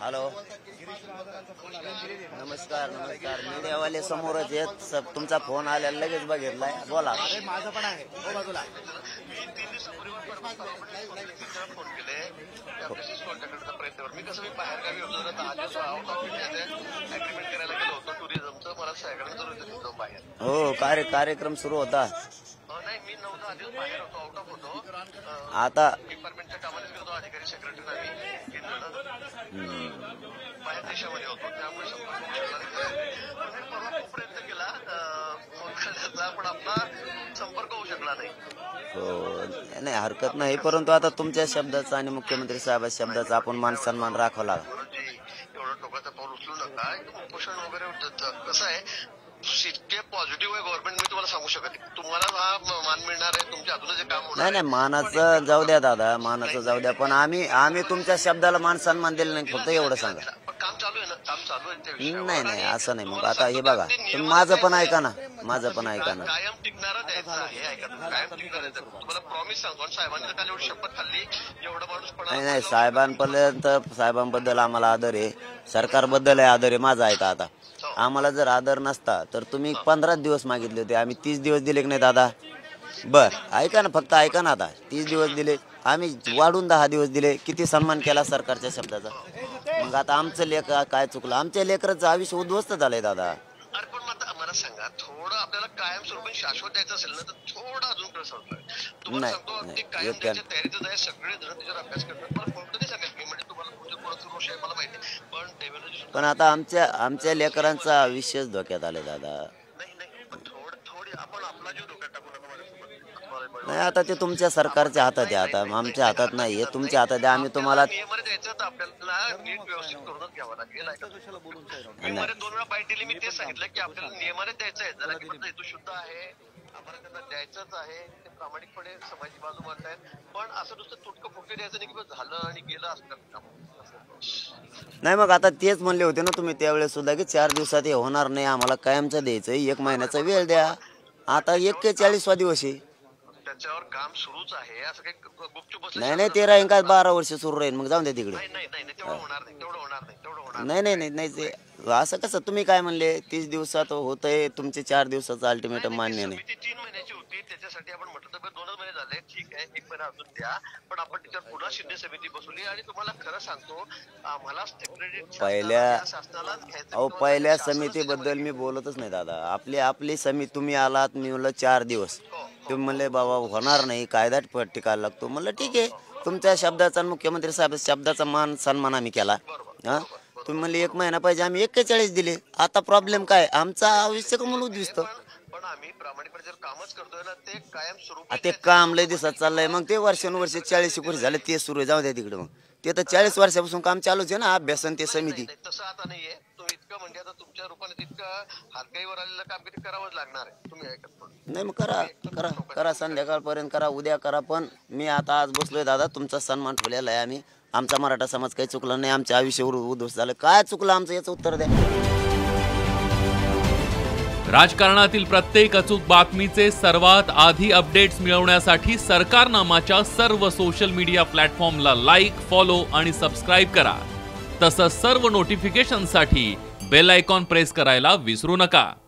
Hello, नमस्कार नमस्कार. मीडियावाले समोरच आहेत. सब तुमचा फोन आलेला लगेच बघितलाय. बोला. अरे माझं पण आहे. हो बाजूला. मी कसं बाहेर गावी होतो 10 दिवस आउट ऑफ इंडिया अग्रीमेंट करायला गेलो होतो टुरिझमचं. मला सगळ्यांना जरूर बाहेर. हो, कार्यक्रम सुरू होता. नाही, मी 9-10 दिवस बाहेर होतो, आउट ऑफ होतो. आता डिपार्टमेंटच्या कामानेच गेलो, अधिकारी सेक्रेटरी बाहेर देशामध्ये होतो. त्यामुळे खूप प्रयत्न केला पण आपला संपर्क होऊ शकला नाही. हो, नाही हरकत नाही. परंतु आता तुमच्या शब्दाचा आणि मुख्यमंत्री साहेबांच्या शब्दाचा आपण मान सन्मान राखावा लागला. एवढं टोकाचा पाऊल उचलू नका. उपोषण वगैरे कसं आहे, इतके पॉझिटिव्ह आहे गव्हर्नमेंट, मी तुम्हाला सांगू शकत नाही. तुम्हाला हा मान मिळणार आहे, तुमच्या अजून जे काम होणार. नाही, मानाचं जाऊ द्या दादा, मानाचं जाऊ द्या. पण आम्ही तुमच्या शब्दाला मान सन्मान दिला नाही, फक्त एवढं सांगा. काम चालू आहे ना, काम चालू आहे. नाही असं नाही. मग आता हे बघा, तुम्ही माझं पण ऐका ना. कायम टिकणारा द्यायचा आहे. ऐका, कायम टिकणारा तुम्हाला प्रॉमिस सांगतो. साहेबांनी काल एवढी शपथ खाल्ली, एवढा माणूस नाही साहेबांबद्दल आम्हाला आदर आहे, सरकारबद्दल आदर आहे. माझा ऐका, आता आम्हाला जर आदर नसता तर तुम्ही 15 दिवस मागितले होते, आम्ही 30 दिवस दिले की नाही दादा? बर ऐका ना, फक्त ऐका ना. आता 30 दिवस दिले, आम्ही वाढून 10 दिवस दिले. किती सन्मान केला सरकारच्या शब्दाचा. मग आता आमचं लेकर काय चुकलं? आमच्या लेकराचं आयुष्य उद्ध्वस्त झालंय दादा. अरे पण मला सांगा, थोडं आपल्याला कायम स्वरूपी शाश्वत द्यायचं असेल ना, तर थोडं अजून प्रसरतोय. तुम्हाला सांगतो, अगदी कायम द्यायच्या तयारीतच आहे. सगळे जण त्याच्यावर अभ्यास करतात. मला कोणतं नाही सांगत मी, म्हणजे तुम्हाला कोणतं रोष आहे मला माहिती, पण आता आमच्या लेकरांचा आयुष्यच धोक्यात आले दादा. थोडी आपण आपला जीव धोक्यात टाकू नका. नाही, आता ते तुमच्या सरकारच्या हातात आहे. आता आमच्या हातात नाहीये, तुमच्या हातात आहे. आम्ही तुम्हाला नियमाने द्यायचं तर आपल्याला नीट व्यवस्थित करूनच घ्यावं लागेल. मी 2 वेळा बाईट दिली, मी तेच सांगितलं की आपल्याला नियमाने द्यायचं आहे. जरा की हेतू शुद्ध आहे, आम्हाला त्यांना द्यायचंच आहे. ते प्रामाणिकपणे समाजाची बाजू मांडतायत. पण असं नुसतं तुटकं फुटके द्यायचं नाही की झालं आणि गेलं असतं. नाही, मग आता तेच म्हणले होते ना तुम्ही त्यावेळेस सुद्धा की 4 दिवसात हे होणार नाही, आम्हाला कायमचं द्यायचं, 1 महिन्याचा वेळ द्या. आता 41वा दिवस आहे. त्याच्यावर काम सुरूच आहे. असं काही गुपचूप नाही 13 का 12 वर्ष सुरू राहील. मग जाऊन द्या तिकडे. तेवढं होणार नाही ते असं कसं? तुम्ही काय म्हणले 30 दिवसात होतंय, तुमचे 4 दिवसाचं अल्टिमेटम मान्य नाही. 3 महिन्याची होती, त्याच्यासाठी आपण म्हटलं तर 2 महिने झाले. ठीक आहे, 1 महिना अजून द्या. पण आपण त्याच्यावर पुन्हा शिंदे समिती बसवली आणि तुम्हाला खरं सांगतो, आम्हालाच ते क्रेडिट पहिल्या समितीबद्दल मी बोलतच नाही दादा. आपली समिती तुम्ही आलात, मी म्हणलं 4 दिवस. तुम्ही म्हणले बाबा होणार नाही, कायदा टिकायला लागतो. म्हणलं ठीक आहे, तुमच्या शब्दाचा, मुख्यमंत्री साहेब शब्दाचा मान सन्मान आम्ही केला. हा, तुम्ही म्हणले 1 महिना पाहिजे, आम्ही 41 दिले. आता प्रॉब्लेम काय? आमचं आयुष्य कमवून उद्दिष्ट. पण आम्ही प्रामाणिकपणे जर कामच करतोय ना, ते कायम सुरू. ते काम लय दिवसात चाललंय. मग ते वर्षानुवर्ष 40 वर्ष झाले ते सुरू आहे. जाऊ द्या तिकडे. मग ते तर 40 वर्षापासून काम चालूच आहे ना, अभ्यासन ते समिती. तसं आता नाहीये. तुम्ही इतकं म्हणजे आता तुमच्या रूपाने तितकं हातगाईवर आलेलं काम किती करावंच लागणार आहे. तुम्ही ऐकत नाही, मग करा संध्याकाळपर्यंत करा, उद्या करा. पण मी आता आज बसलोय दादा, तुमचा सन्मान ठेवलेला आहे आम्ही. आमचा मराठा समाज काही चुकला नाही, आमच्या आयुष्यावर उद्ध्वस्त झालं. काय चुकलं आमचं याचं उत्तर द्या. राजकारणातील प्रत्येक अचूक बातमीचे सर्वात आधी अपडेट्स मिळवण्यासाठी सरकारनामाच्या सर्व सोशल मीडिया प्लॅटफॉर्मला लाईक, फॉलो आणि सबस्क्राईब करा. तसंच सर्व नोटिफिकेशनसाठी बेल आयकॉन प्रेस करायला विसरू नका.